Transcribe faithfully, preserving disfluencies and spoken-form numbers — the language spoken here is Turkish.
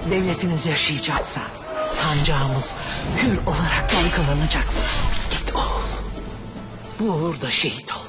Devletiniz yaşayacaksa, sancağımız hür olarak dalgalanacaksa git oğul. Bu uğurda şehit ol.